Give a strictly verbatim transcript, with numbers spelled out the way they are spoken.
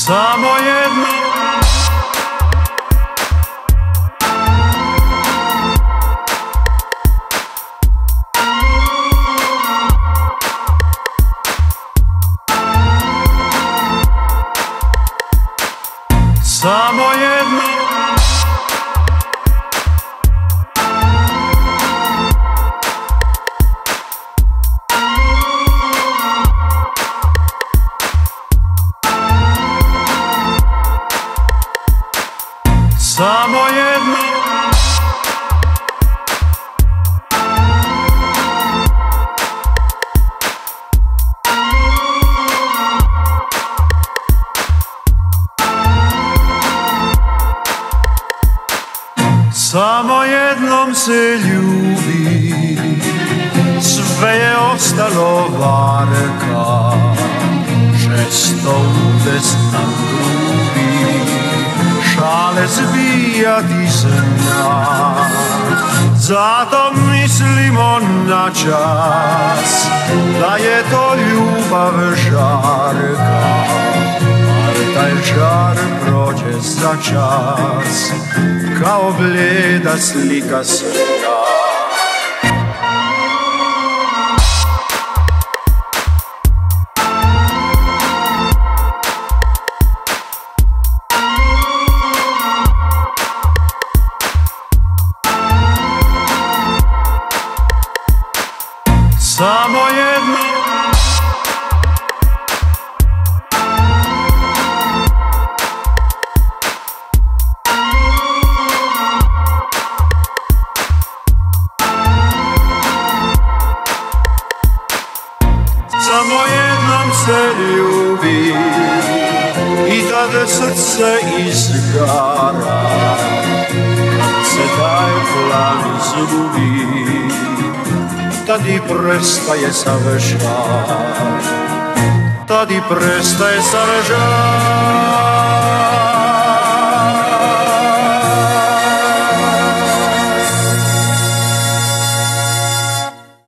Samo jedno, samo jedno, samo jedno, samo jednom se ljubi, sve je ostalo varka, žesto udesna grubi, šale zbijati zna. Zato mislimo na čas, da je to ljubav žarka, ali taj žar prođe za čas, kao bljeda slika sna. Samo jedno, samo jednom se ljubi i tad srce izgara, kad se taj plan izgubi, tad i prestaje sav žar, tad i prestaje sav žar.